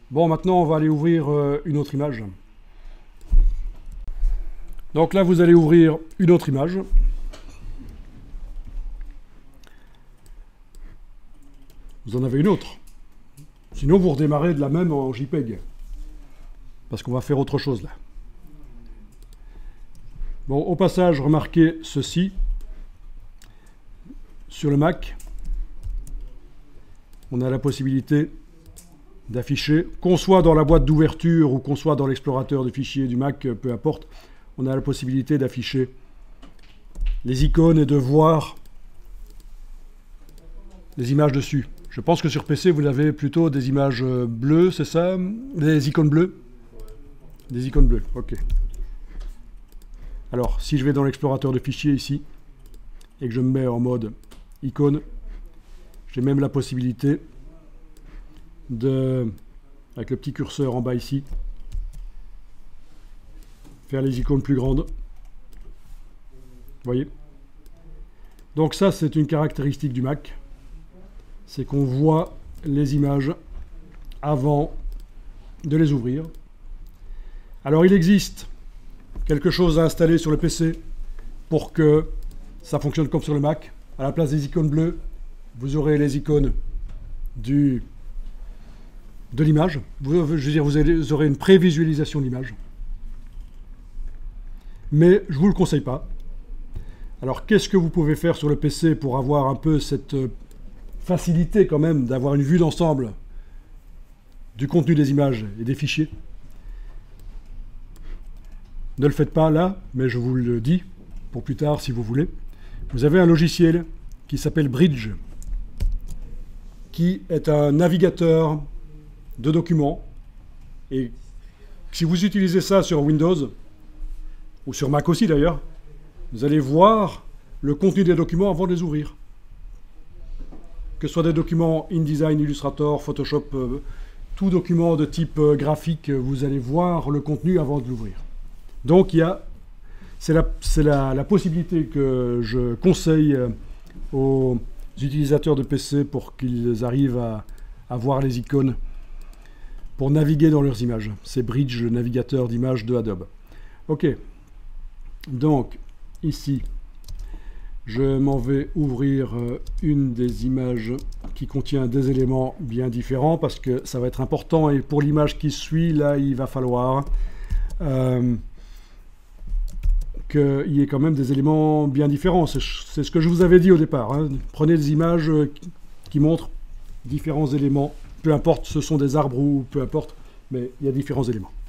Bon, maintenant, on va aller ouvrir une autre image. Donc là, vous allez ouvrir une autre image. Vous en avez une autre. Sinon, vous redémarrez de la même en JPEG. Parce qu'on va faire autre chose là. Bon, au passage, remarquez ceci. Sur le Mac, on a la possibilité d'afficher, qu'on soit dans la boîte d'ouverture ou qu'on soit dans l'explorateur de fichiers du Mac, peu importe, on a la possibilité d'afficher les icônes et de voir les images dessus. Je pense que sur PC, vous avez plutôt des images bleues, c'est ça? Des icônes bleues? Des icônes bleues, ok. Alors, si je vais dans l'explorateur de fichiers ici, et que je me mets en mode icône, j'ai même la possibilité de, avec le petit curseur en bas ici, faire les icônes plus grandes. Vous voyez? Donc ça, c'est une caractéristique du Mac. C'est qu'on voit les images avant de les ouvrir. Alors il existe quelque chose à installer sur le PC pour que ça fonctionne comme sur le Mac. À la place des icônes bleues, vous aurez les icônes de l'image. Vous aurez une prévisualisation de l'image. Mais je ne vous le conseille pas. Alors qu'est-ce que vous pouvez faire sur le PC pour avoir un peu cette facilité quand même d'avoir une vue d'ensemble du contenu des images et des fichiers? Ne le faites pas là, mais je vous le dis pour plus tard si vous voulez. Vous avez un logiciel qui s'appelle Bridge, qui est un navigateur de documents. Et si vous utilisez ça sur Windows, ou sur Mac aussi d'ailleurs, vous allez voir le contenu des documents avant de les ouvrir. Que ce soit des documents InDesign, Illustrator, Photoshop, tout document de type graphique, vous allez voir le contenu avant de l'ouvrir. Donc c'est la possibilité que je conseille aux utilisateurs de PC pour qu'ils arrivent à voir les icônes pour naviguer dans leurs images. C'est Bridge, le navigateur d'images de Adobe. Ok, donc ici, je m'en vais ouvrir une des images qui contient des éléments bien différents parce que ça va être important et pour l'image qui suit, là, il va falloir qu'il y ait quand même des éléments bien différents. C'est ce que je vous avais dit au départ. Hein. Prenez des images qui montrent différents éléments, peu importe ce sont des arbres ou peu importe, mais il y a différents éléments.